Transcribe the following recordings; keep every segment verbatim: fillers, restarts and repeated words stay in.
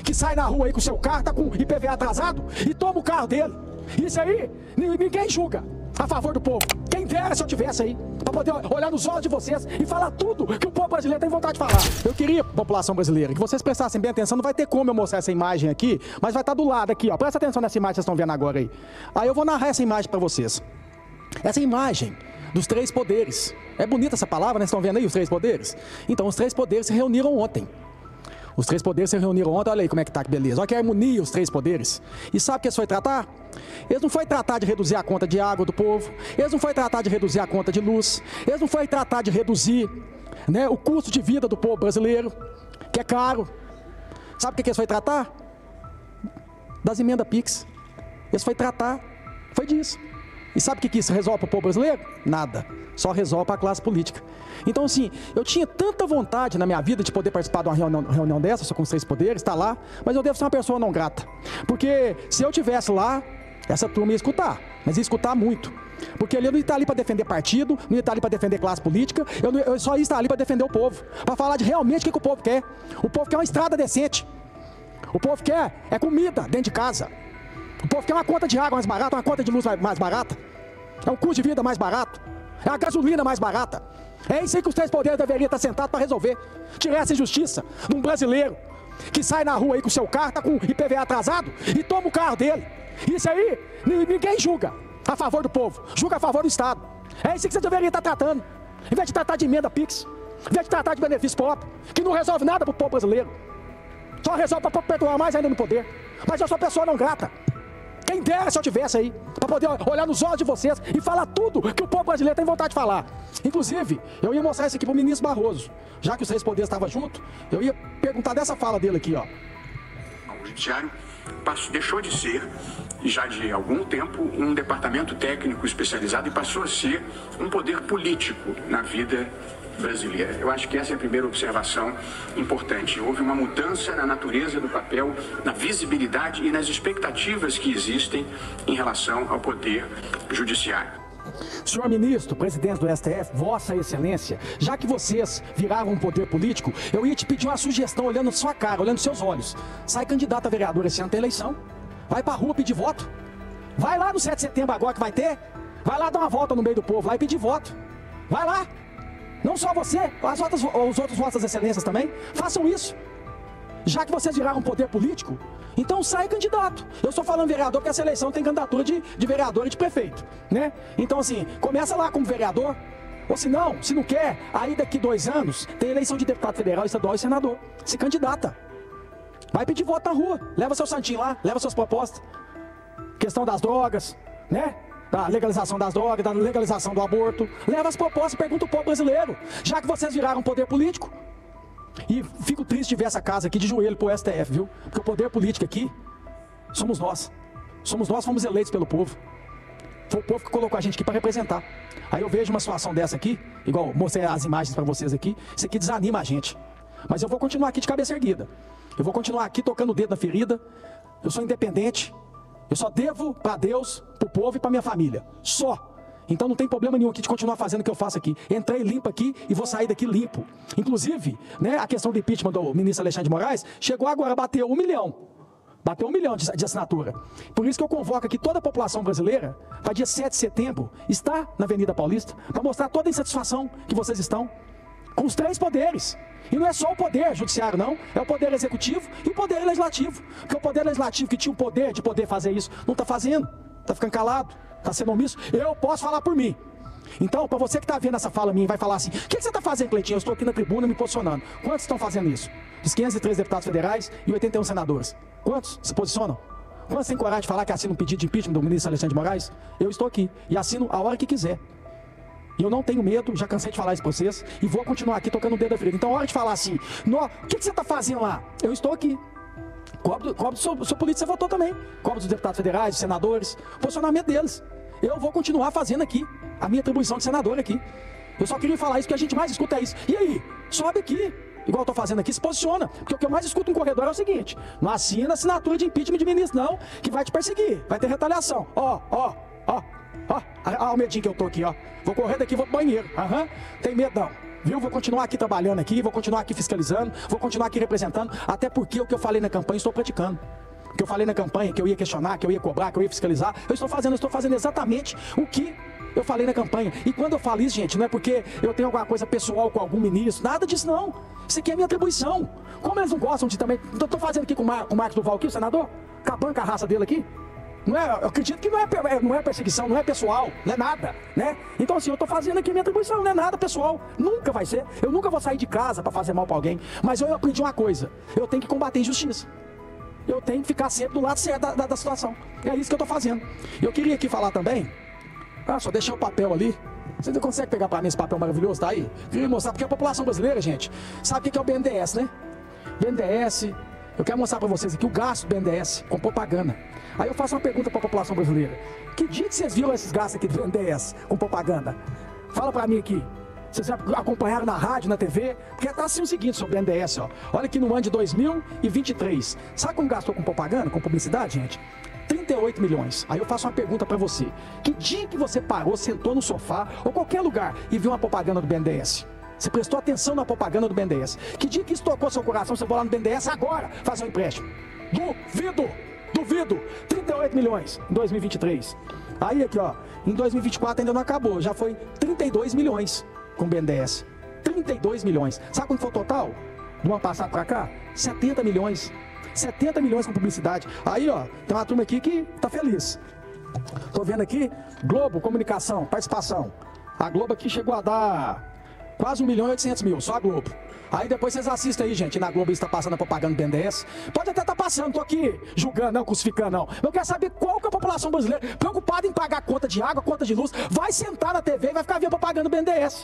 que sai na rua aí com o seu carro, tá com I P V A atrasado e toma o carro dele. Isso aí, ninguém julga a favor do povo. Quem dera se eu tivesse aí, para poder olhar nos olhos de vocês e falar tudo que o povo brasileiro tem vontade de falar. Eu queria, população brasileira, que vocês prestassem bem atenção. Não vai ter como eu mostrar essa imagem aqui, mas vai estar do lado aqui, ó. Presta atenção nessa imagem que vocês estão vendo agora aí. Aí eu vou narrar essa imagem para vocês. Essa imagem dos três poderes. É bonita essa palavra, né? Vocês estão vendo aí os três poderes? Então, os três poderes se reuniram ontem. Os três poderes se reuniram ontem, olha aí como é que tá, que beleza. Olha que harmonia os três poderes. E sabe o que eles foram tratar? Eles não foram tratar de reduzir a conta de água do povo, eles não foram tratar de reduzir a conta de luz, eles não foram tratar de reduzir, né, o custo de vida do povo brasileiro, que é caro. Sabe o que eles foram tratar? Das emendas Pix. Eles foram tratar, foi disso. E sabe o que isso resolve para o povo brasileiro? Nada. Só resolve para a classe política. Então, assim, eu tinha tanta vontade na minha vida de poder participar de uma reunião, reunião dessa, só com os três poderes, estar lá, mas eu devo ser uma pessoa não grata. Porque se eu tivesse lá, essa turma ia escutar, mas ia escutar muito. Porque ali eu não ia estar ali para defender partido, não ia estar ali para defender classe política, eu, não, eu só ia estar ali para defender o povo, para falar de realmente o que, que o povo quer. O povo quer uma estrada decente. O povo quer é comida dentro de casa. O povo quer uma conta de água mais barata, uma conta de luz mais barata. É um custo de vida mais barato. É a gasolina mais barata. É isso aí que os três poderes deveriam estar sentados para resolver. Tirar essa injustiça de um brasileiro que sai na rua aí com o seu carro, tá com I P V A atrasado e toma o carro dele. Isso aí, ninguém julga a favor do povo, julga a favor do Estado. É isso que você deveria estar tratando. Em vez de tratar de emenda Pix, em vez de tratar de benefício próprio, que não resolve nada para o povo brasileiro. Só resolve para perpetuar mais ainda no poder. Mas eu sou pessoa não grata. Quem dera se eu tivesse aí, para poder olhar nos olhos de vocês e falar tudo que o povo brasileiro tem vontade de falar. Inclusive, eu ia mostrar isso aqui para o ministro Barroso. Já que os três poderes estavam juntos, eu ia perguntar dessa fala dele aqui, ó. O judiciário passou, deixou de ser, já de algum tempo, um departamento técnico especializado e passou a ser um poder político na vida brasileira. Eu acho que essa é a primeira observação importante. Houve uma mudança na natureza do papel, na visibilidade e nas expectativas que existem em relação ao poder judiciário. Senhor ministro, presidente do S T F, Vossa Excelência, já que vocês viraram um poder político, eu ia te pedir uma sugestão olhando na sua cara, olhando nos seus olhos. Sai candidato a vereador esse ano tem eleição. Vai pra rua pedir voto. Vai lá no sete de setembro agora que vai ter. Vai lá dar uma volta no meio do povo, vai pedir voto. Vai lá. Não só você, as outras, os outros Vossas Excelências também, façam isso. Já que vocês viraram um poder político, então sai candidato. Eu estou falando vereador porque essa eleição tem candidatura de, de vereador e de prefeito, né? Então assim, começa lá como vereador, ou se não, se não quer, aí daqui dois anos tem eleição de deputado federal, estadual e senador. Se candidata. Vai pedir voto na rua, leva seu santinho lá, leva suas propostas. Questão das drogas, né? Da legalização das drogas, da legalização do aborto. Leva as propostas, pergunta o povo brasileiro. Já que vocês viraram um poder político. E fico triste de ver essa casa aqui de joelho pro S T F, viu? Porque o poder político aqui somos nós. Somos nós, fomos eleitos pelo povo. Foi o povo que colocou a gente aqui para representar. Aí eu vejo uma situação dessa aqui, igual mostrei as imagens para vocês aqui, isso aqui desanima a gente. Mas eu vou continuar aqui de cabeça erguida. Eu vou continuar aqui tocando o dedo na ferida. Eu sou independente. Eu só devo para Deus, para o povo e para minha família. Só. Então não tem problema nenhum aqui de continuar fazendo o que eu faço aqui. Entrei limpo aqui e vou sair daqui limpo. Inclusive, né, a questão do impeachment do ministro Alexandre de Moraes chegou agora a bater um milhão. Bateu um milhão de, de assinatura. Por isso que eu convoco aqui toda a população brasileira para dia sete de setembro estar na Avenida Paulista para mostrar toda a insatisfação que vocês estão com os três poderes. E não é só o poder judiciário, não. É o poder executivo e o poder legislativo. Porque o poder legislativo que tinha o poder de poder fazer isso, não está fazendo. Está ficando calado, está sendo omisso. Eu posso falar por mim. Então, para você que está vendo essa fala minha e vai falar assim, o que, que você está fazendo, Cleitinho? Eu estou aqui na tribuna me posicionando. Quantos estão fazendo isso? Dos quinhentos e três deputados federais e oitenta e um senadores. Quantos se posicionam? Quantos têm coragem de falar que assinam um pedido de impeachment do ministro Alexandre de Moraes? Eu estou aqui e assino a hora que quiser. E eu não tenho medo, já cansei de falar isso para vocês, e vou continuar aqui tocando o dedo da ferida. Então, a hora de falar assim, o que, que você está fazendo lá? Eu estou aqui. Cobro, cobro do seu, seu político, você votou também. Cobro dos deputados federais, dos senadores, o posicionamento deles. Eu vou continuar fazendo aqui a minha atribuição de senador aqui. Eu só queria falar isso, porque a gente mais escuta é isso. E aí? Sobe aqui. Igual eu tô fazendo aqui, se posiciona. Porque o que eu mais escuto no corredor é o seguinte: não assina assinatura de impeachment de ministro, não, que vai te perseguir, vai ter retaliação. Ó, ó, ó, ó. Olha o medinho que eu tô aqui, ó. Vou correr daqui, vou pro banheiro. Aham. Tem medo não. Viu? Vou continuar aqui trabalhando aqui, vou continuar aqui fiscalizando, vou continuar aqui representando, até porque o que eu falei na campanha estou praticando. O que eu falei na campanha, que eu ia questionar, que eu ia cobrar, que eu ia fiscalizar, eu estou fazendo, eu estou fazendo exatamente o que eu falei na campanha. E quando eu falo isso, gente, não é porque eu tenho alguma coisa pessoal com algum ministro, nada disso não. Isso aqui é minha atribuição. Como eles não gostam de também... Eu estou fazendo aqui com o, Mar, com o Marcos Duval aqui, o senador, acabando com a raça dele aqui. Não é, eu acredito que não é, não é perseguição, não é pessoal, não é nada, né? Então assim, eu tô fazendo aqui minha atribuição, não é nada pessoal, nunca vai ser. Eu nunca vou sair de casa para fazer mal para alguém, mas eu aprendi uma coisa, eu tenho que combater injustiça. Eu tenho que ficar sempre do lado certo da, da, da situação. É isso que eu tô fazendo. Eu queria aqui falar também, ah, só deixar o papel ali. Você não consegue pegar para mim esse papel maravilhoso, tá aí? Queria mostrar, porque a população brasileira, gente, sabe o que é o B N D E S, né? B N D E S, eu quero mostrar para vocês aqui o gasto do B N D E S com propaganda. Aí eu faço uma pergunta para a população brasileira. Que dia que vocês viram esses gastos aqui do B N D E S com propaganda? Fala para mim aqui. Vocês já acompanharam na rádio, na T V? Porque tá assim o seguinte sobre o B N D E S, ó. Olha aqui no ano de dois mil e vinte e três. Sabe como gastou com propaganda, com publicidade, gente? trinta e oito milhões. Aí eu faço uma pergunta para você. Que dia que você parou, sentou no sofá ou qualquer lugar e viu uma propaganda do B N D E S? Você prestou atenção na propaganda do B N D E S? Que dia que isso tocou seu coração, você foi lá no B N D E S agora fazer um empréstimo? Duvido! Duvido! trinta e oito milhões em dois mil e vinte e três. Aí aqui, ó, em dois mil e vinte e quatro ainda não acabou, já foi trinta e dois milhões com o B N D E S. trinta e dois milhões. Sabe quanto foi o total? Do ano passado pra cá? setenta milhões. setenta milhões com publicidade. Aí, ó, tem uma turma aqui que tá feliz. Tô vendo aqui, Globo, comunicação, participação. A Globo aqui chegou a dar quase um milhão e oitocentos mil, só a Globo. Aí depois vocês assistem aí, gente, na Globo está passando a propaganda do B N D E S. Pode até estar tá passando, não tô aqui julgando, não, crucificando, não. Mas eu quero saber qual que é a população brasileira, preocupada em pagar conta de água, conta de luz, vai sentar na T V e vai ficar vendo propaganda do B N D E S.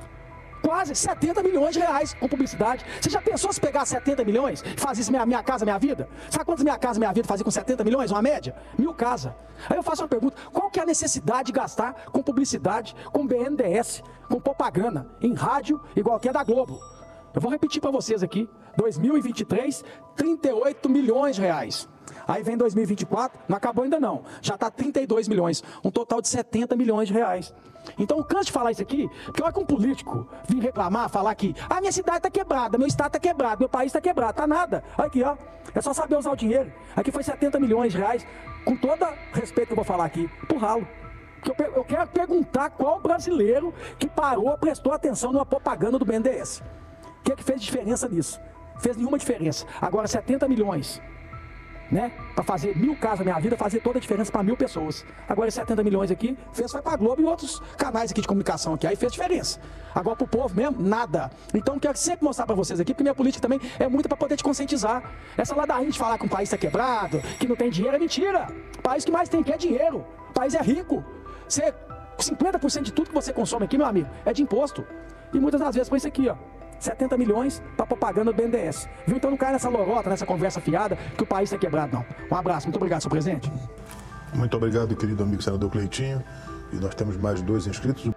Quase setenta milhões de reais com publicidade. Você já pensou se pegar setenta milhões e fazer isso minha, minha casa, minha vida? Sabe quantas minha casa, minha vida fazia com setenta milhões? Uma média? Mil casas. Aí eu faço uma pergunta, qual que é a necessidade de gastar com publicidade, com B N D E S, com propaganda, em rádio, igual que é da Globo? Eu vou repetir para vocês aqui, dois mil e vinte e três, trinta e oito milhões de reais. Aí vem dois mil e vinte e quatro, não acabou ainda não, já está trinta e dois milhões, um total de setenta milhões de reais. Então eu canso de falar isso aqui, porque olha que um político vir reclamar, falar que a minha cidade está quebrada, meu estado está quebrado, meu país está quebrado, tá nada. Olha aqui, ó, é só saber usar o dinheiro. Aqui foi setenta milhões de reais, com todo respeito que eu vou falar aqui, pro ralo. Eu, eu quero perguntar qual brasileiro que parou, prestou atenção numa propaganda do B N D E S. O que é que fez diferença nisso? Fez nenhuma diferença. Agora setenta milhões, né? Para fazer mil casas na minha vida, fazer toda a diferença para mil pessoas. Agora setenta milhões aqui, fez, foi para a Globo e outros canais aqui de comunicação aqui. Aí fez diferença. Agora para o povo mesmo, nada. Então quero sempre mostrar para vocês aqui, porque minha política também é muito para poder te conscientizar. Essa ladainha de falar que o país está quebrado, que não tem dinheiro, é mentira. O país que mais tem que é dinheiro. O país é rico. Você, cinquenta por cento de tudo que você consome aqui, meu amigo, é de imposto. E muitas das vezes foi isso aqui, ó. setenta milhões para propaganda do B N D E S. Viu? Então não cai nessa lorota, nessa conversa fiada, que o país está quebrado, não. Um abraço, muito obrigado, senhor presidente. Muito obrigado, querido amigo senador Cleitinho. E nós temos mais dois inscritos.